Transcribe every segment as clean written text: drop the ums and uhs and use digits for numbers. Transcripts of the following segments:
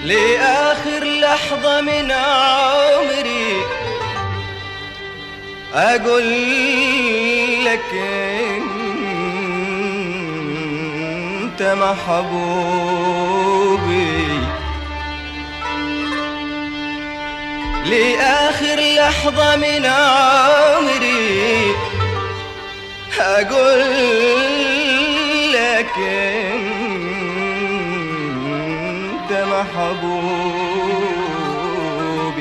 لآخر لحظة من عمري أقول لك أنت محبوبي، لآخر لحظة من عمري أقول لك أنت محبوبي،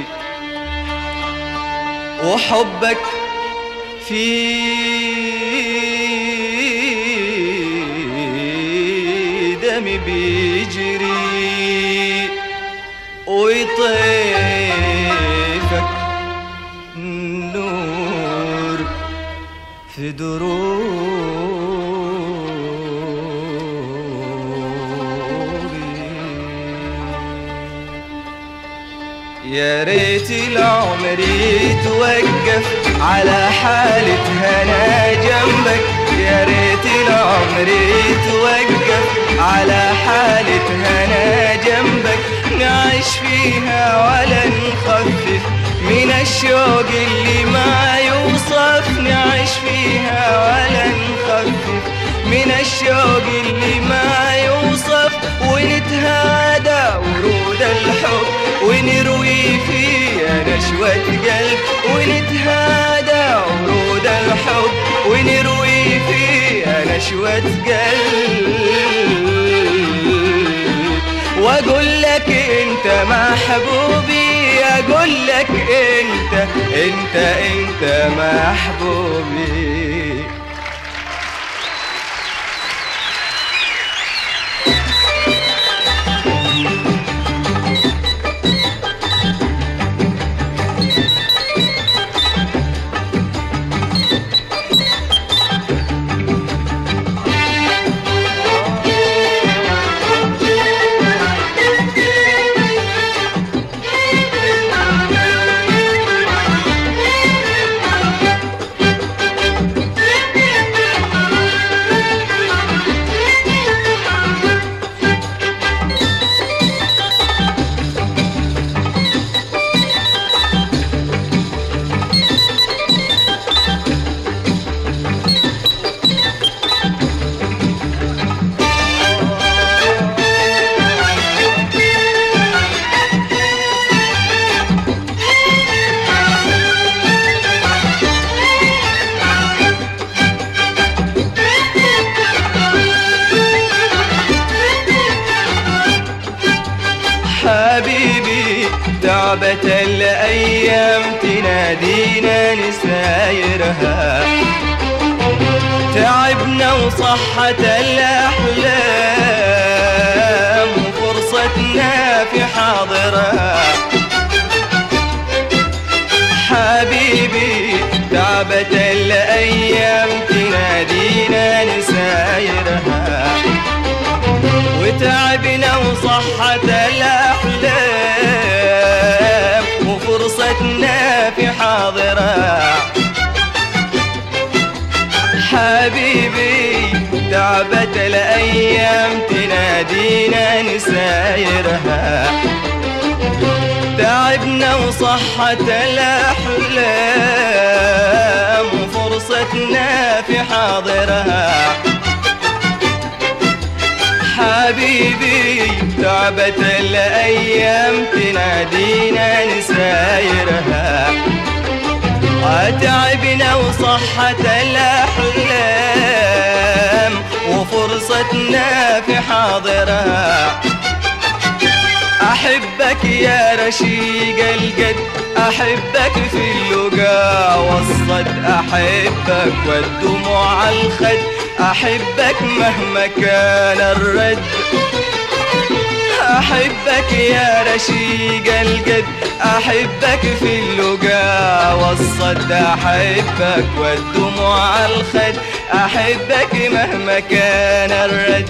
وحبك في دمي بيجري، ويطيفك نور في دروبي. يا ريت العمر يتوقف على حالة هنا جنبك، يا ريت العمر يتوقف على حالة هنا جنبك، نعيش فيها ولا نخفف من الشوق اللي ما يوصف، نعيش فيها ولا نخفف من الشوق اللي ما يوصف، ونتهادى ورود الحب ونروي فيها نشوة قلب، ونتهادى ورود الحب ونروي فيها نشوة قلب، واقول لك انت محبوبي، اقول لك انت محبوبي. حبيبي تعبت الأيام تنادينا نسايرها، تعبنا وصحت الأحلام وفرصتنا في حاضرها. حبيبي تعبت الأيام تنادينا نسايرها، وتعبنا وصحت الأحلام وفرصتنا في حاضرها. حبيبي تعبت الأيام تنادينا نسايرها، تعبنا وصحت الأحلام وفرصتنا في حاضرها. حبيبي تعبت الأيام تنادينا نسايرها، تعبنا وصحت الأحلام وفرصتنا في حاضرها. أحبك يا رشيق القد، أحبك في اللقا والصد، أحبك والدموع على الخد، أحبك مهما كان الرد. أحبك يا رشيق القد، أحبك في اللقا والصد، أحبك والدموع على الخد، أحبك مهما كان الرد.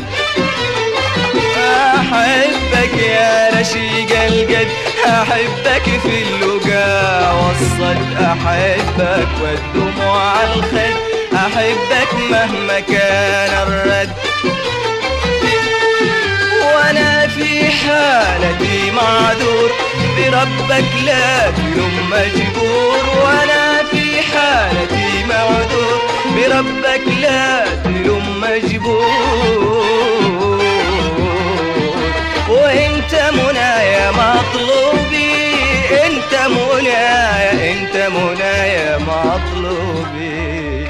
أحبك يا رشيق القد، أحبك في اللقا والصد، أحبك والدموع على الخد، أحبك مهما كان الرد. وأنا في حالتي معذور، بربك لا تلوم مجبور، وانا في حالتي معذور، بربك لا تلوم مجبور. وانت منايا مطلوبي، انت منايا، انت منايا مطلوبي.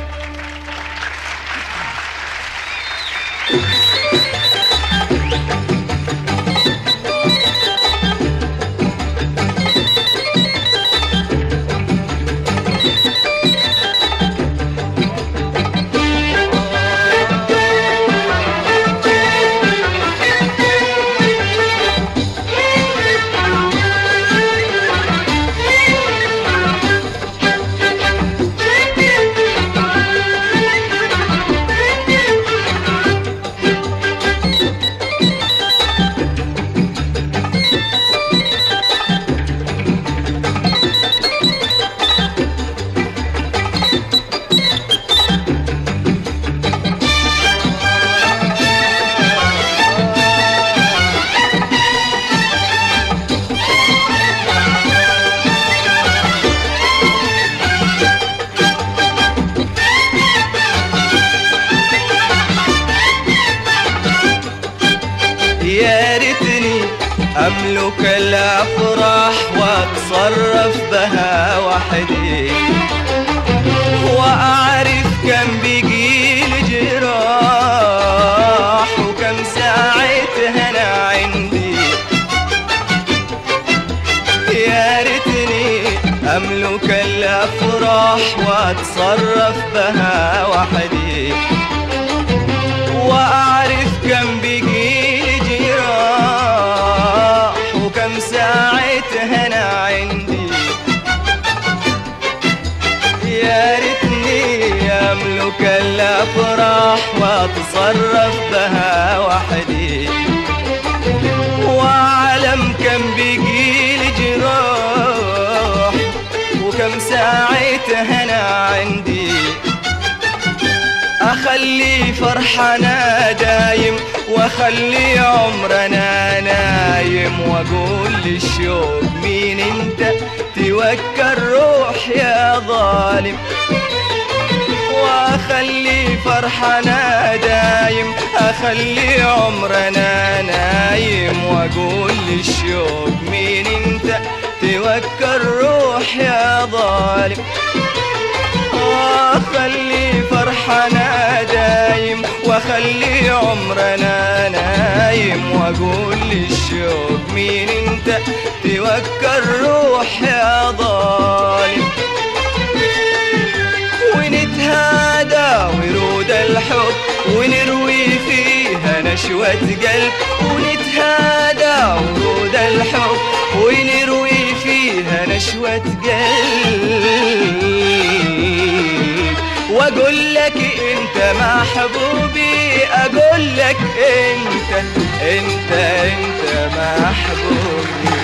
يا ريتني أملك الأفراح وأتصرف بها وحدي، وأعرف كم بيجيل جراح وكم ساعة هنا عندي. يا ريتني أملك الأفراح وأتصرف بها وحدي، وأعرف كم بيجيل جراح وكم ساعة هنا عندي. يا ريتني أملك الأفراح وأتصرف بها وحدي، وأعلم كم بيجيل جراح وكم ساعة هنا عندي. أخلي فرحنا دايم وأخلي عمرنا نايم، وأقول للشوق مين انت توكل روح يا ظالم. وأخلي فرحنا دايم أخلي عمرنا نايم، وأقول للشوق مين انت توكل روح يا ظالم. أخلي فرحنا دايم وأخلي عمرنا نايم، وأقول للشوق مين انت توكل روح يا ظالم. ونتهادى ورود الحب ونروي فيها نشوة قلب، ونتهادى ورود الحب ونروي فيها نشوة قلب. واقول لك انت محبوبي، اقول لك انت محبوبي.